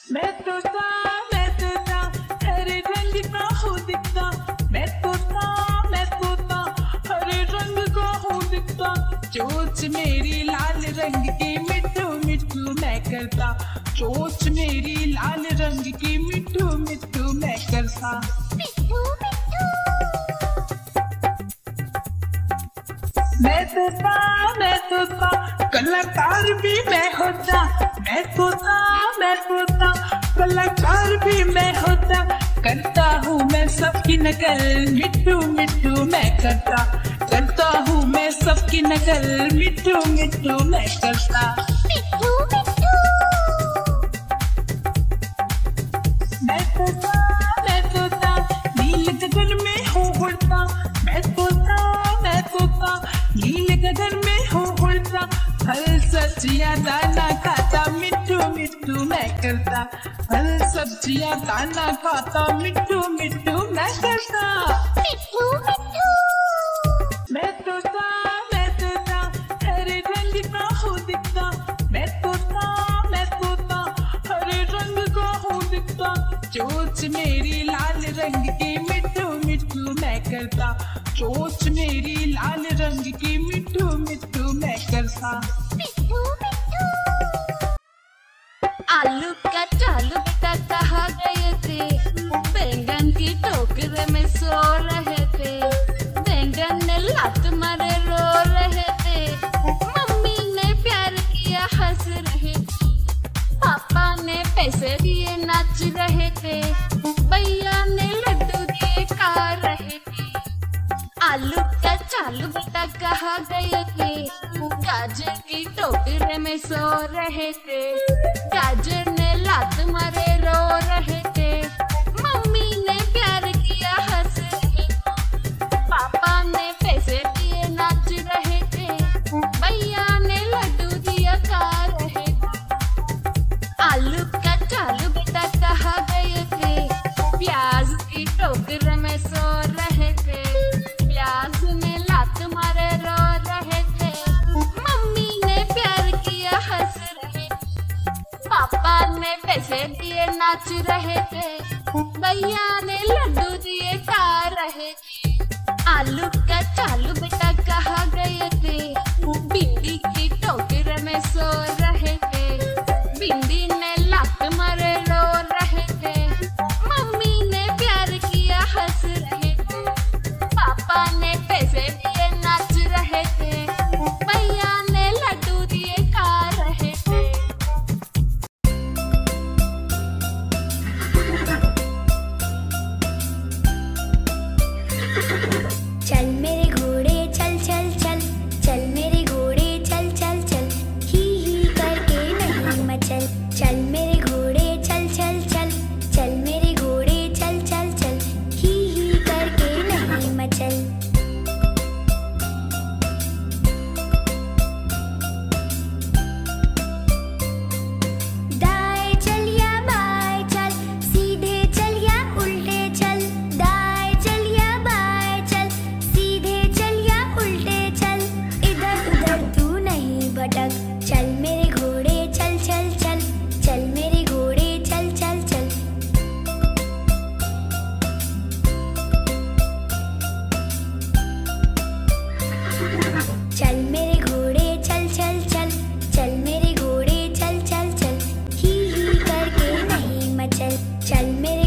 मैं तो था हरे रंग का हूँ दिखता। मैं तो था हरे रंग का हूँ दिखता। चोंच मेरी लाल रंग की मिट्ठू मिट्ठू मैं करता। चोंच मेरी लाल रंग की मिट्ठू मिट्ठू मैं करता। मिट्ठू मिट्ठू। मैं तो था कलाकार भी मैं होता। मैं तो था कलाकार भी मैं होता। करता हूँ मैं सबकी नकल मिट्ठू मिट्ठू मैं करता। करता हूँ मैं सबकी नकल मिट्ठू मिट्ठू मैं करता। मिट्ठू मिट्ठू। मैं तो था नील गगन में हूँ उड़ता। मैं तो था नील गगन में हूँ उड़ता। फल सब्जियाँ दाना खाता मिट्ठू मिट्ठू मैं करता। फल सब्जियाँ दाना खाता मिट्ठू मिट्ठू मैं करता। मिट्ठू मिट्ठू। मैं तो था हरे रंग का हूँ दिखता। मैं तो था हरे रंग का हूँ दिखता। चोंच मेरी लाल रंग की मिट्ठू मिट्ठू मैं करता। चोंच मेरी लाल रंग की मिट्ठू मिट्ठू मैं करता। मिट्ठू मिट्ठू। आलू का चालू बेटा कहाँ गए थे? बैंगन की टोकरे में सो रहे थे। बैंगन ने लात मारे रो रहे थे। मम्मी ने प्यार किया हंस रहे। पापा ने पैसे दिए नाच रहे थे। भैया ने लड्डू दिए खा रहे थे। आलू का चालू बेटा कहाँ गए थे? गाजर की टोकरे में सो रहे थे। गाजर ने लात मारे रो रहे थे। मम्मी ने प्यार किया हंस रहे। पापा ने पैसे दिए नाच रहे थे। भैया ने लड्डू दिया खा रहे थे। आलू का चालू बेटा कहाँ गए थे? प्याज की टोकरे में सो रहे थे। प्याज ने लात मारे रो रहे थे। मम्मी ने प्यार किया हंस रहे। पापा ने पैसे दिए नाच रहे थे। भैया ने लड्डू दिए खा रहे थे। आलू का चालू बेटा कहाँ गए थे? भिंडी की टोकरे में सो रहे थे। भिंडी ने लात मारे रो रहे थे। मम्मी ने प्यार किया हंस रहे थे। पापा ने पैसे दिए नाच रहे थे। भैया ने लड्डू दिए खा रहे थे। चल मेरे घोड़े चल चल चल। चल मेरे घोड़े चल चल चल। ही करके नहीं मचल। चल मेरे घोड़े चल चल चल। चल मेरे घोड़े चल चल चल। ही करके नहीं मचल। दाएं चल या बाएं चल। सीधे चल या उल्टे चल। दाएं चल या बाएं चल। सीधे चल या उल्टे चल। इधर उधर तू नहीं भटक। चल मेरे घोड़े चल चल चल। चल मेरे घोड़े चल चल चल। चल मेरे घोड़े चल चल चल। चल मेरे घोड़े चल चल चल। ही करके नहीं मचल। चल मेरे